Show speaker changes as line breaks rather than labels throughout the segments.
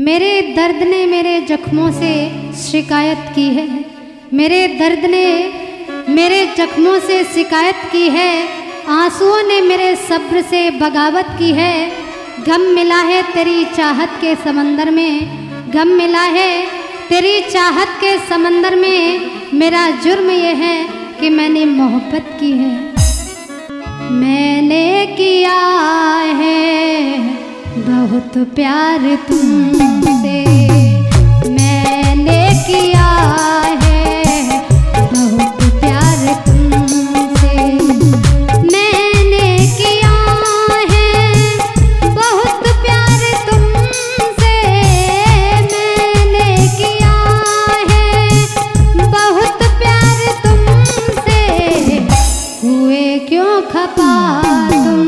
मेरे दर्द ने मेरे जख्मों से शिकायत की है, मेरे दर्द ने मेरे जख्मों से शिकायत की है, आंसुओं ने मेरे सब्र से बगावत की है। गम मिला है तेरी चाहत के समंदर में, गम मिला है तेरी चाहत के समंदर में। मेरा जुर्म ये है कि मैंने मोहब्बत की है, मैंने किया है बहुत प्यार तुमसे, मैंने किया है बहुत प्यार तुमसे, मैंने किया है बहुत प्यार तुमसे, मैंने किया है बहुत प्यार तुमसे। हुए क्यों खपा तुम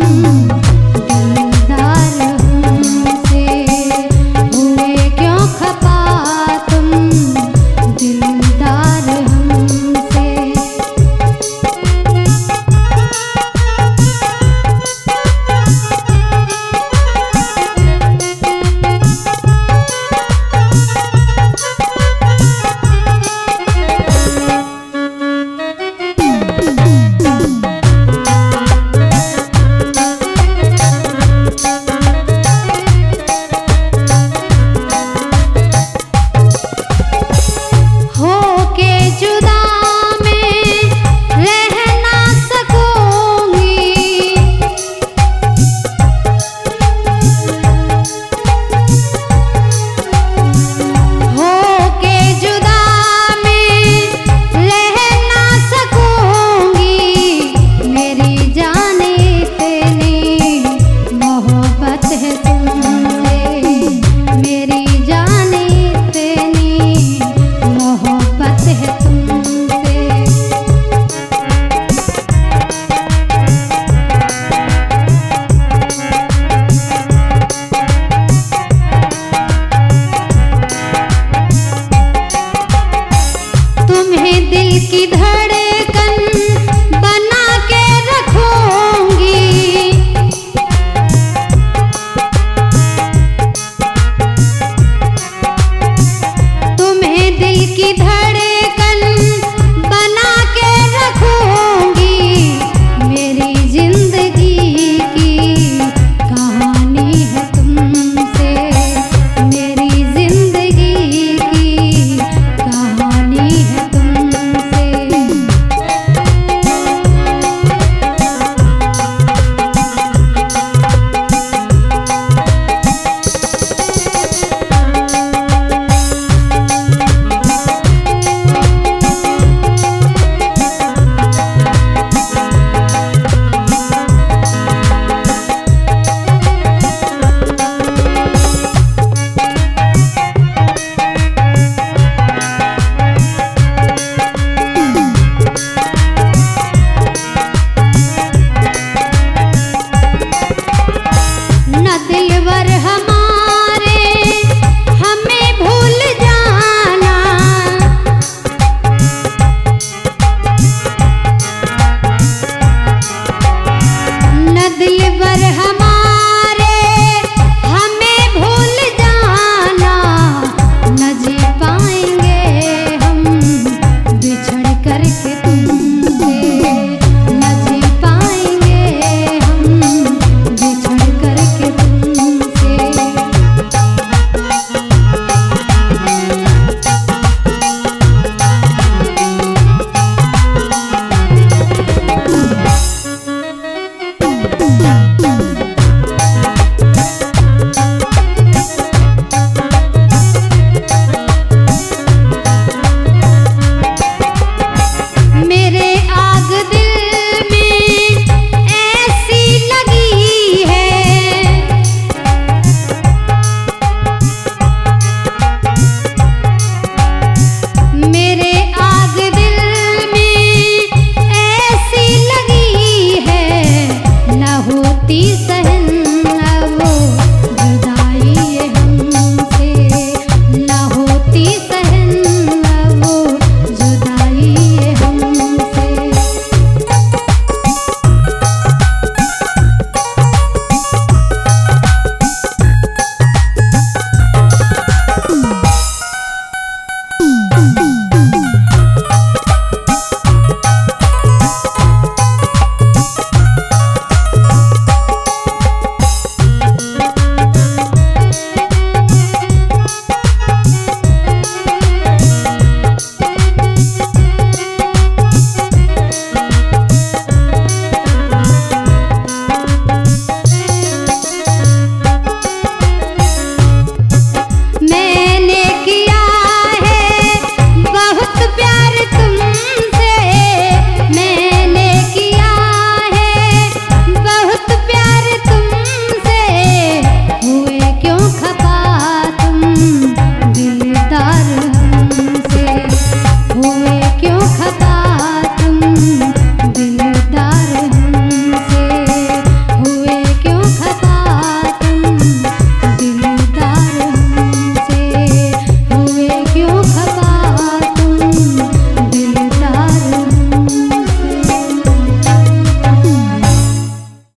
Thank you.